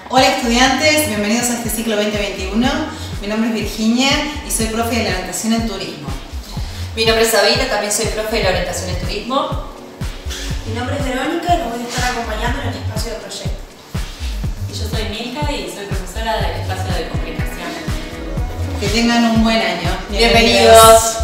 Hola estudiantes, bienvenidos a este ciclo 2021. Mi nombre es Virginia y soy profe de la orientación en turismo. Mi nombre es Sabina, también soy profe de la orientación en turismo. Mi nombre es Verónica y los voy a estar acompañando en el espacio de proyecto. Y yo soy Milka y soy profesora del espacio de comunicación. Que tengan un buen año. Bienvenidos.